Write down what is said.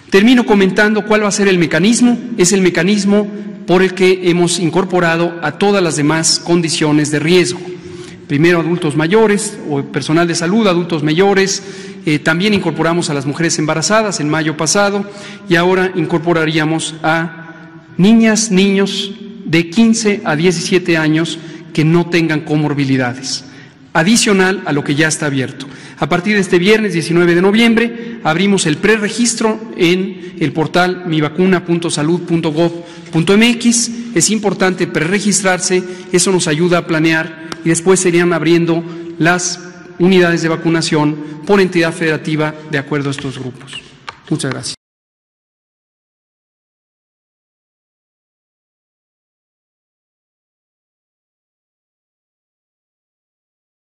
Termino comentando cuál va a ser el mecanismo. Es el mecanismo por el que hemos incorporado a todas las demás condiciones de riesgo. Primero adultos mayores o personal de salud, adultos mayores, también incorporamos a las mujeres embarazadas en mayo pasado y ahora incorporaríamos a niñas, niños de 15 a 17 años que no tengan comorbilidades, adicional a lo que ya está abierto. A partir de este viernes 19 de noviembre abrimos el preregistro en el portal mivacuna.salud.gov.mx. Es importante preregistrarse, eso nos ayuda a planear y después serían abriendo las unidades de vacunación por entidad federativa de acuerdo a estos grupos. Muchas gracias.